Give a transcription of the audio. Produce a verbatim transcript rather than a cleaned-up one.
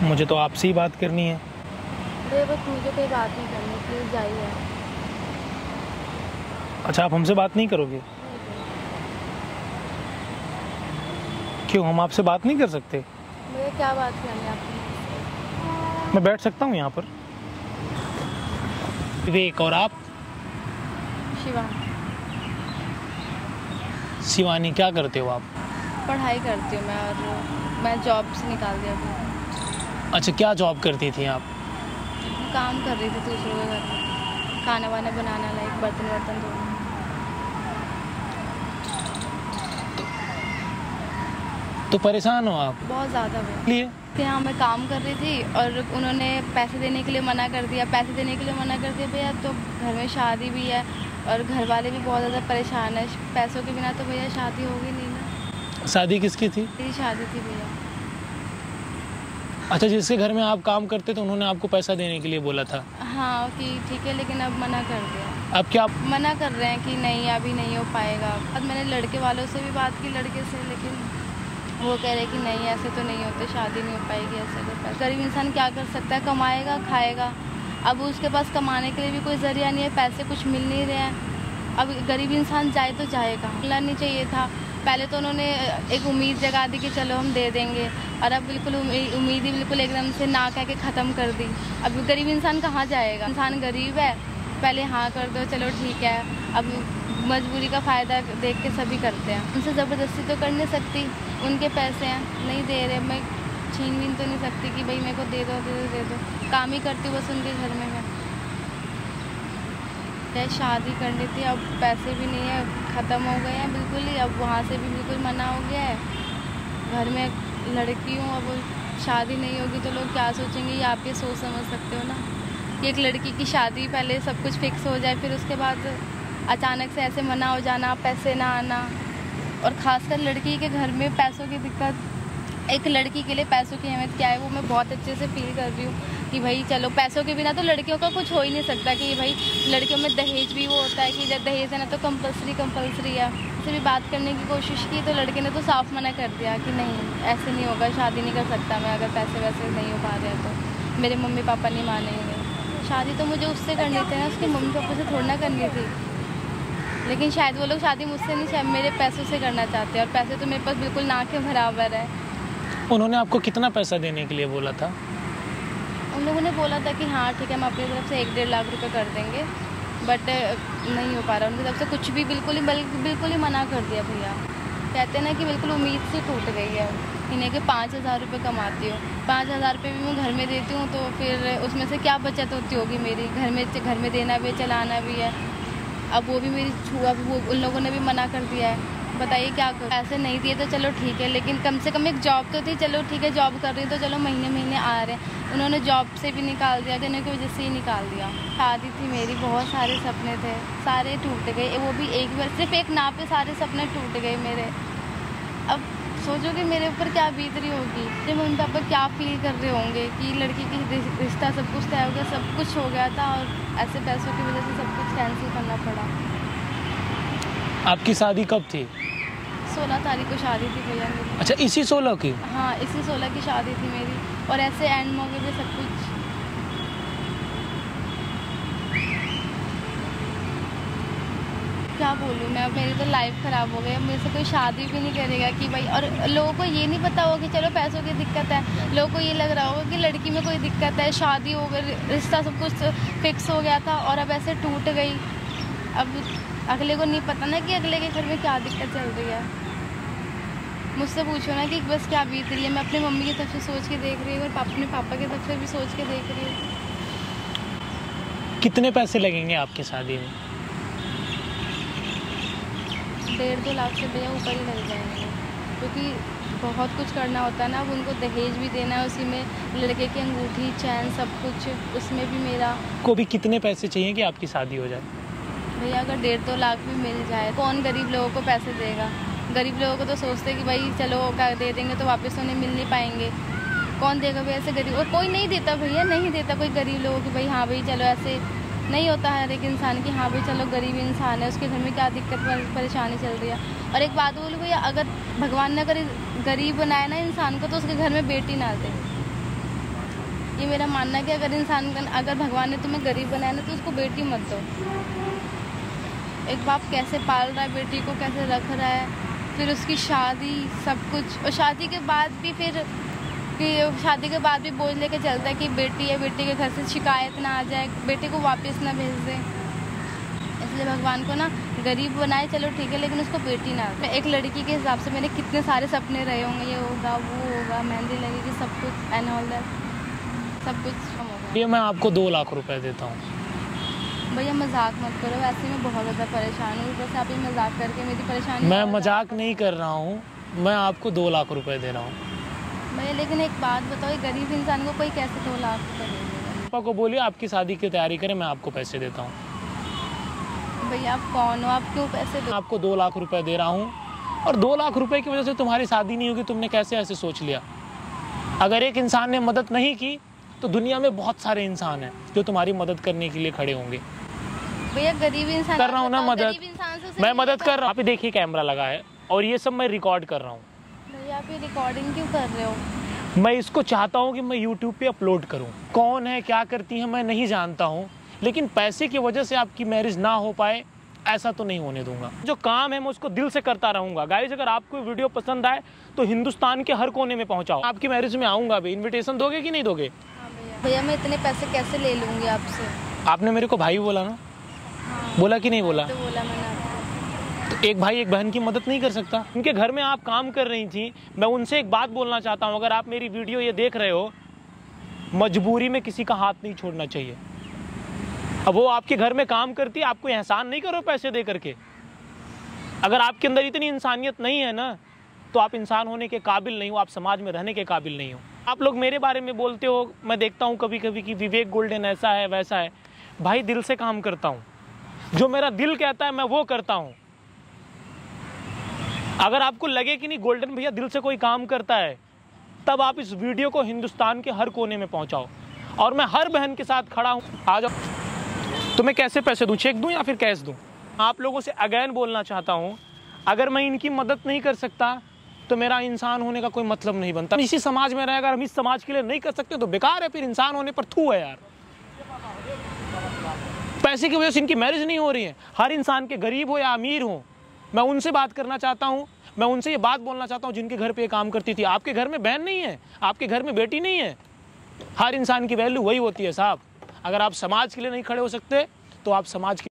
मुझे तो आपसे ही बात करनी है। अरे बस मुझे कोई बात नहीं करनी, प्लीज़ जाइए। अच्छा, आप हमसे बात नहीं करोगे? क्यों, हम आपसे बात नहीं कर सकते? मुझे क्या बात करनी है आपकी? मैं बैठ सकता हूँ यहाँ पर? विवेक, और आप? शिवानी। शिवानी, क्या करते हो आप? पढ़ाई करती हूँ मैं, और मैं जॉब से निकाल दिया अभी। अच्छा, क्या जॉब करती थी आप? काम कर रही थी दूसरों के घर में, खाना वाना बनाना, लाइक बर्तन वर्तन धोना। तो परेशान हो आप? बहुत ज़्यादा हुआ लिए यहाँ मैं काम कर रही थी और उन्होंने पैसे देने के लिए मना कर दिया। पैसे देने के लिए मना कर दिया भैया, तो घर में शादी भी है और घर वाले भी बहुत ज़्यादा परेशान है। पैसों के बिना तो भैया शादी होगी नहीं ना। शादी किसकी थी? मेरी शादी थी भैया। अच्छा, जिसके घर में आप काम करते थे उन्होंने आपको पैसा देने के लिए बोला था? हाँ कि ठीक है, लेकिन अब मना कर दिया। अब क्या? मना कर रहे हैं कि नहीं अभी नहीं हो पाएगा। अब मैंने लड़के वालों से भी बात की, लड़के से, लेकिन वो कह रहे कि नहीं ऐसे तो नहीं होते, शादी नहीं हो पाएगी ऐसे। तो गरीब इंसान क्या कर सकता है, कमाएगा खाएगा। अब उसके पास कमाने के लिए भी कोई ज़रिया नहीं है, पैसे कुछ मिल नहीं रहे हैं। अब गरीब इंसान जाए तो जाए कहाँ? मिलना नहीं चाहिए था। पहले तो उन्होंने एक उम्मीद जगा दी कि चलो हम दे देंगे, और अब बिल्कुल उम्मीद ही बिल्कुल एकदम से ना कह के ख़त्म कर दी। अब गरीब इंसान कहाँ जाएगा? इंसान गरीब है, पहले हाँ कर दो चलो ठीक है। अब मजबूरी का फ़ायदा देख के सभी करते हैं। उनसे ज़बरदस्ती तो कर नहीं सकती, उनके पैसे हैं, नहीं दे रहे, मैं छीन बीन तो नहीं सकती कि भाई मेरे को दे दो दे दो दे दो। काम ही करती हूँ बस उनके घर में मैं। चाहे शादी करनी थी, अब पैसे भी नहीं है, ख़त्म हो गए हैं बिल्कुल ही। अब वहाँ से भी बिल्कुल मना हो गया है। घर में लड़की हूँ, अब शादी नहीं होगी तो लोग क्या सोचेंगे, ये आप ये सोच समझ सकते हो ना कि एक लड़की की शादी पहले सब कुछ फिक्स हो जाए, फिर उसके बाद अचानक से ऐसे मना हो जाना, पैसे ना आना। और ख़ासकर लड़की के घर में पैसों की दिक्कत। एक लड़की के लिए पैसों की अहमियत क्या है वो मैं बहुत अच्छे से फील कर रही हूँ कि भाई चलो पैसों के बिना तो लड़कियों का कुछ हो ही नहीं सकता। कि भाई लड़कियों में दहेज भी वो होता है कि जब दहेज है ना तो कंपलसरी कंपलसरी है। उससे भी बात करने की कोशिश की तो लड़के ने तो साफ मना कर दिया कि नहीं ऐसे नहीं होगा, शादी नहीं कर सकता मैं अगर पैसे वैसे नहीं हो पा रहे हैं तो। मेरे मम्मी पापा नहीं मानेंगे। शादी तो मुझे उससे करनी थी ना, उसके मम्मी पापा से थोड़ा ना करनी थी। लेकिन शायद वो लोग शादी मुझसे नहीं, शायद मेरे पैसों से करना चाहते हैं, और पैसे तो मेरे पास बिल्कुल ना के बराबर है। उन्होंने आपको कितना पैसा देने के लिए बोला था? उन लोगों ने बोला था कि हाँ ठीक है हम अपनी तरफ से एक डेढ़ लाख रुपए कर देंगे, बट नहीं हो पा रहा उनकी तरफ से कुछ भी। बिल्कुल ही बिल्कुल ही मना कर दिया भैया। कहते हैं ना कि बिल्कुल उम्मीद से टूट गई है। इन्हें कि पाँच हज़ार रुपये कमाती हूँ, पाँच हज़ार रुपये भी मैं घर में देती हूँ तो फिर उसमें से क्या बचत होती होगी मेरी? घर में घर में देना भी है, चलाना भी है। अब वो भी मेरी छुआ, वो उन लोगों ने भी मना कर दिया है। बताइए क्या करूँ? पैसे नहीं दिए तो चलो ठीक है, लेकिन कम से कम एक जॉब तो थी। चलो ठीक है जॉब कर रही तो चलो महीने महीने आ रहे हैं। उन्होंने जॉब से भी निकाल दिया, देने की वजह से ही निकाल दिया। शादी थी मेरी, बहुत सारे सपने थे, सारे टूट गए। वो भी एक बार, सिर्फ एक नाव पे सारे सपने टूट गए मेरे। अब सोचो कि मेरे ऊपर क्या बीत रही होगी, जब मम्मी पापा क्या फील कर रहे होंगे कि लड़की की रिश्ता सब कुछ तय हो गया, सब कुछ हो गया था और ऐसे पैसों की वजह से सब कुछ कैंसिल करना पड़ा। आपकी शादी कब थी? सोलह तारीख को शादी थी भैया मेरी। अच्छा, इसी सोलह की? हाँ, इसी सोलह की शादी थी मेरी, और ऐसे एंड मौके पे सब कुछ। क्या बोलूँ मैं, अब मेरी तो लाइफ ख़राब हो गई। अब मेरे से कोई शादी भी नहीं करेगा कि भाई, और लोगों को ये नहीं पता होगा कि चलो पैसों की दिक्कत है। लोगों को ये लग रहा होगा कि लड़की में कोई दिक्कत है, शादी हो गई, रिश्ता सब कुछ फिक्स हो गया था और अब ऐसे टूट गई। अब अगले को नहीं पता ना कि अगले के घर में क्या दिक्कत चल रही है। मुझसे पूछो ना कि बस क्या बीत रही है। मैं अपनी मम्मी की तरफ से सोच के देख रही हूँ और अपने पापा की तरफ से भी सोच के देख रही हूँ। कितने पैसे लगेंगे आपकी शादी में? डेढ़ दो लाख से भैया ऊपर ही लग जाएंगे, क्योंकि बहुत कुछ करना होता है ना। अब उनको दहेज भी देना है, उसी में लड़के की अंगूठी चैन सब कुछ, उसमें भी मेरा। को भी कितने पैसे चाहिए कि आपकी शादी हो जाए? भैया अगर डेढ़ दो लाख भी मिल जाए, कौन गरीब लोगों को पैसे देगा? गरीब लोगों को तो सोचते कि भाई चलो क्या दे देंगे तो वापस उन्हें मिल नहीं पाएंगे। कौन देगा भैया ऐसे गरीब? और कोई नहीं देता भैया, नहीं देता कोई गरीब लोगों की। भाई हाँ भाई चलो, ऐसे नहीं होता है हर एक इंसान की हाँ भाई चलो गरीब इंसान है, उसके घर में क्या दिक्कत परेशानी चल रही है। और एक बात बोलूँ भैया, अगर भगवान ने अगर गरीब बनाया ना इंसान को तो उसके घर में बेटी ना दे। ये मेरा मानना है कि अगर इंसान का अगर भगवान ने तुम्हें गरीब बनाया ना तो उसको बेटी मत दो। एक बाप कैसे पाल रहा है बेटी को, कैसे रख रहा है, फिर उसकी शादी सब कुछ, और शादी के बाद भी फिर कि शादी के बाद भी बोझ लेके चलता है कि बेटी है, बेटी के घर से शिकायत ना आ जाए, बेटे को वापस ना भेज दे। इसलिए भगवान को ना गरीब बनाए चलो ठीक है, लेकिन उसको बेटी ना। मैं एक लड़की के हिसाब से मेरे कितने सारे सपने रहे होंगे, ये होगा वो होगा, मेहंदी लगेगी, सब कुछ एंड ऑल दैट, सब कुछ कम होगा। ये मैं आपको दो लाख रुपए देता हूँ। भैया मजाक मत करो, वैसे मैं बहुत ज़्यादा परेशान हूँ, बस आप ये मजाक करके मेरी परेशानी। मैं मजाक नहीं कर रहा हूँ, मैं आपको दो लाख रुपए दे रहा हूँ। भैया लेकिन एक बात बताओ, गरीब इंसान को कोई कैसे दो लाख रुपए दे देगा? पापा को बोलिए आपकी शादी की तैयारी करें, मैं आपको पैसे देता हूँ। भैया आप कौन हो, आप क्यों पैसे दो? आपको दो लाख रुपए दे रहा हूँ, और दो लाख रुपए की वजह से तुम्हारी शादी नहीं होगी, तुमने कैसे ऐसे सोच लिया? अगर एक इंसान ने मदद नहीं की तो दुनिया में बहुत सारे इंसान हैं जो तुम्हारी मदद करने के लिए खड़े होंगे। भैया गरीब इंसान कर रहा हूँ ना मदद, से मैं मदद कर रहा हूँ। आप देखिए कैमरा लगा है और ये सब मैं रिकॉर्ड कर रहा हूँ। भैया आप ये रिकॉर्डिंग क्यों कर रहे हो? मैं इसको चाहता हूँ कि मैं यूट्यूब पे अपलोड करूँ। कौन है क्या करती है मैं नहीं जानता हूँ, लेकिन पैसे की वजह से आपकी मैरिज ना हो पाए ऐसा तो नहीं होने दूंगा। जो काम है मैं उसको दिल से करता रहूंगा। गाइस अगर आपको वीडियो पसंद आए तो हिंदुस्तान के हर कोने में पहुंचाओ। आपकी मैरिज में आऊंगा भी, इनविटेशन दोगे कि नहीं दोगे? हाँ भैया। भैया मैं इतने पैसे कैसे ले लूंगी आपसे? आपने मेरे को भाई बोला ना? हाँ। बोला कि नहीं बोला? तो बोला मैंने आपको। तो एक भाई एक बहन की मदद नहीं कर सकता? उनके घर में आप काम कर रही थी, मैं उनसे एक बात बोलना चाहता हूँ, अगर आप मेरी वीडियो ये देख रहे हो, मजबूरी में किसी का हाथ नहीं छोड़ना चाहिए। अब वो आपके घर में काम करती है, आपको एहसान नहीं करो पैसे दे करके। अगर आपके अंदर इतनी इंसानियत नहीं है ना तो आप इंसान होने के काबिल नहीं हो, आप समाज में रहने के काबिल नहीं हो। आप लोग मेरे बारे में बोलते हो, मैं देखता हूँ कभी कभी कि विवेक गोल्डन ऐसा है वैसा है। भाई दिल से काम करता हूँ, जो मेरा दिल कहता है मैं वो करता हूँ। अगर आपको लगे कि नहीं गोल्डन भैया दिल से कोई काम करता है, तब आप इस वीडियो को हिंदुस्तान के हर कोने में पहुँचाओ, और मैं हर बहन के साथ खड़ा हूँ। आ जाओ। तुम्हें कैसे पैसे दूं, चेक दूं या फिर कैश दूं? आप लोगों से अगेन बोलना चाहता हूं, अगर मैं इनकी मदद नहीं कर सकता तो मेरा इंसान होने का कोई मतलब नहीं बनता। इसी समाज में रहे, अगर हम इस समाज के लिए नहीं कर सकते तो बेकार है, फिर इंसान होने पर थू है यार। पैसे की वजह से इनकी मैरिज नहीं हो रही है। हर इंसान के गरीब हो या अमीर हो, मैं उनसे बात करना चाहता हूँ, मैं उनसे ये बात बोलना चाहता हूँ जिनके घर पे काम करती थी। आपके घर में बहन नहीं है, आपके घर में बेटी नहीं है। हर इंसान की वैल्यू वही होती है साहब। अगर आप समाज के लिए नहीं खड़े हो सकते तो आप समाज के